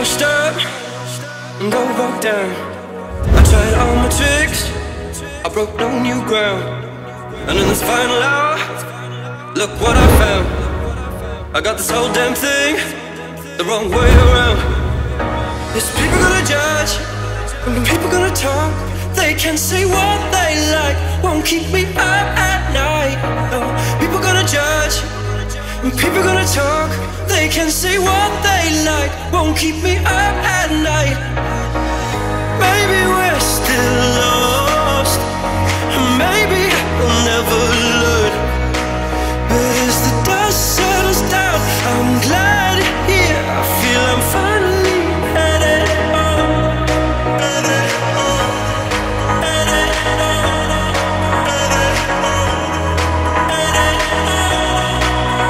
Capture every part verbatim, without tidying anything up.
stop and go back down. I tried all my tricks, I broke no new ground. And in this final hour, look what I found. I got this whole damn thing the wrong way around. There's people gonna judge, and people gonna talk. They can say what they like, won't keep me up at night. No, people gonna judge, and people gonna talk. They can say what they like, won't keep me up at night. Maybe we're still lost, and maybe we'll never learn. But as the dust settles down, I'm glad here. I feel I'm finally headed home. Headed home. Headed home. Headed home. Headed home.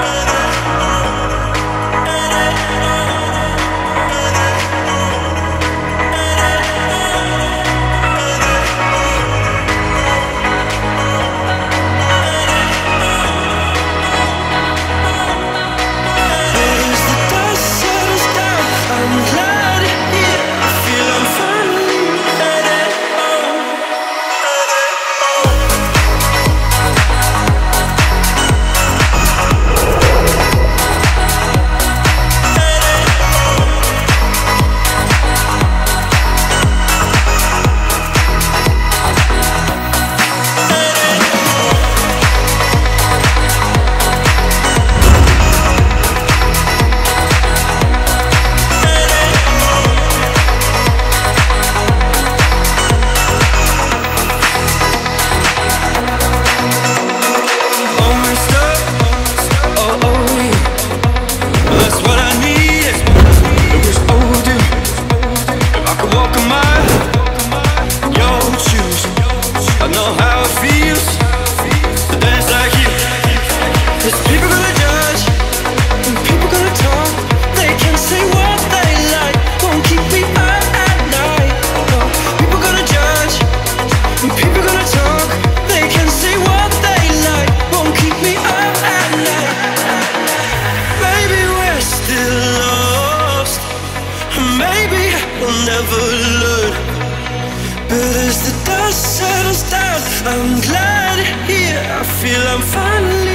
Headed home. Headed never learn. But as the dust settles down, I'm glad here. I feel I'm finally